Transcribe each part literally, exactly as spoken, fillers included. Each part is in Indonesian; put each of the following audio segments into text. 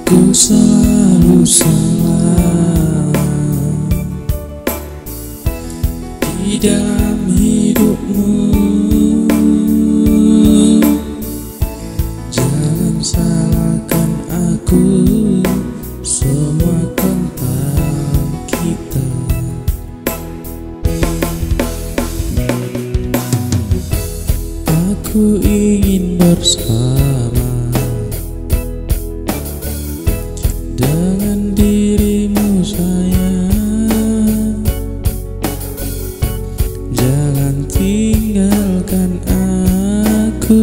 Ku selalu salah di dalam hidupmu. Jangan salahkan aku, semua tentang kita. Aku ingin bersama dengan dirimu sayang. Jangan tinggalkan aku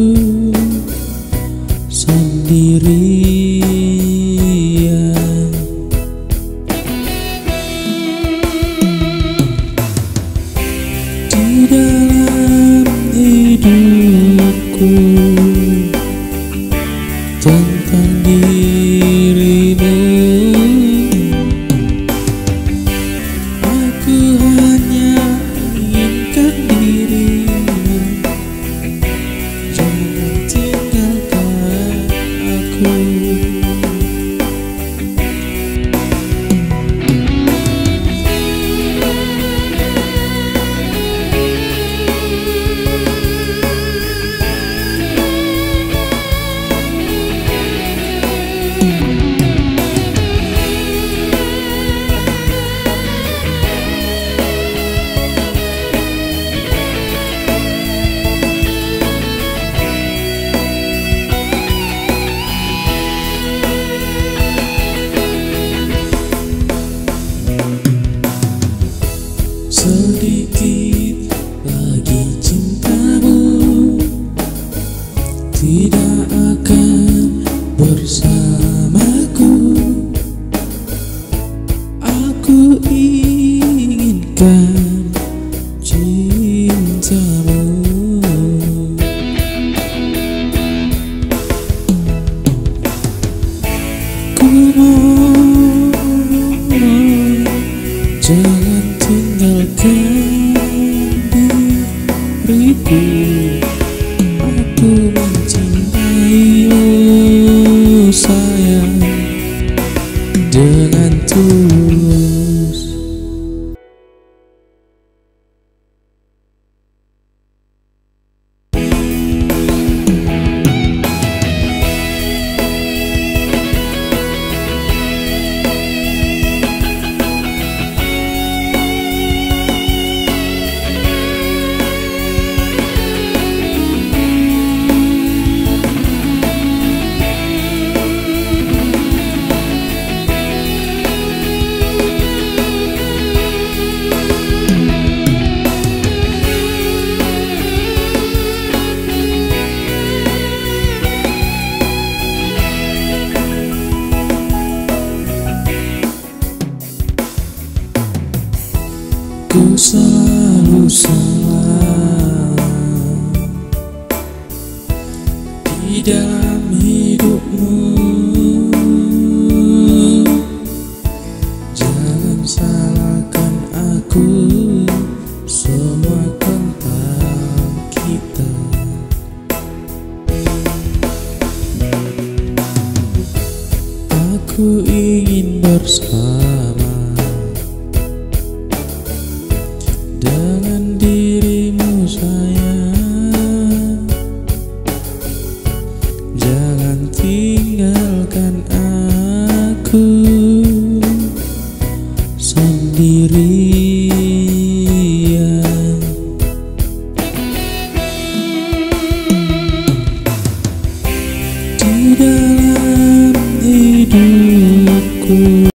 sendirian. Di dalam hidupku tentang dirimu, aku hanya inginkan dirimu. Jangan tinggalkan aku. Sedikit lagi cintamu tidak akan bersamaku. Aku inginkan cintamu. Ku mohon jangan tinggalkan diriku. Aku mencintaimu sayang dengan tulus. Ku selalu salah di dalam hidupmu. Jangan salahkan aku, semua tentang kita. Aku ingin bersama